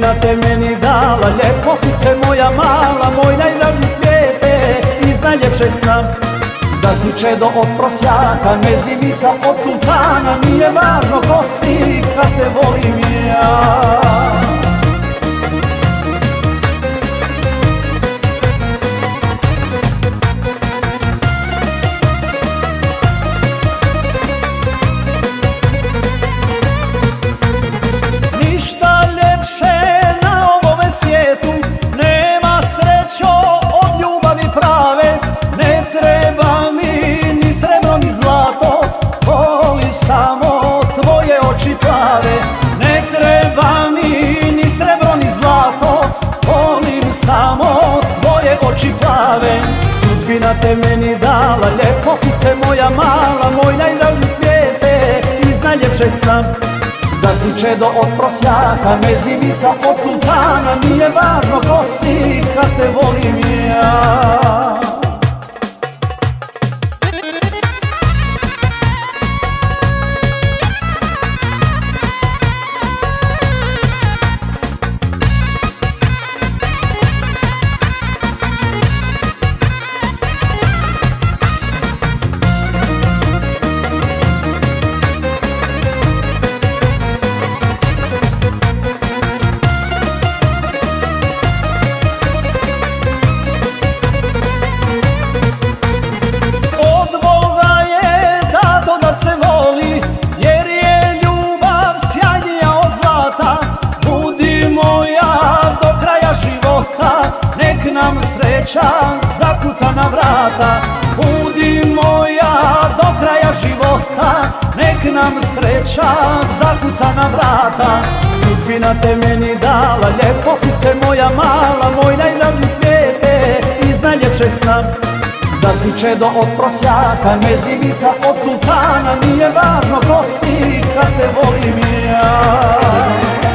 Sudbina te meni dala, ljepotice moja mala, moj najdraži cvijete iz najljepšeg sna. Da si čedo od prosjaka, mezimica od sultana, nije važno ko si kad te volim ja. Ništa ljepše na ovome svijetu nema, srećo, od ljubavi prave. Ne treba mi ni srebro ni zlato, volim samo tvoje oči plave. Ne treba mi ni srebro ni zlato, volim samo tvoje oči plave. Sudbina te meni dala, ljepotice moja mala, moj najdraži cvijete iz najljepšeg sna. Da si čedo od prosjaka, mezimica od sultana, nije važno ko si kad te volim ja. Nek nam sreća zakuca na vrata, budi moja do kraja života. Nek nam sreća zakuca na vrata. Sudbina te meni dala, ljepotice moja mala, moj najdraži cvijete iz najljepšeg sna. Da si čedo od prosjaka, mezimica od sultana, nije važno ko si kad te volim ja.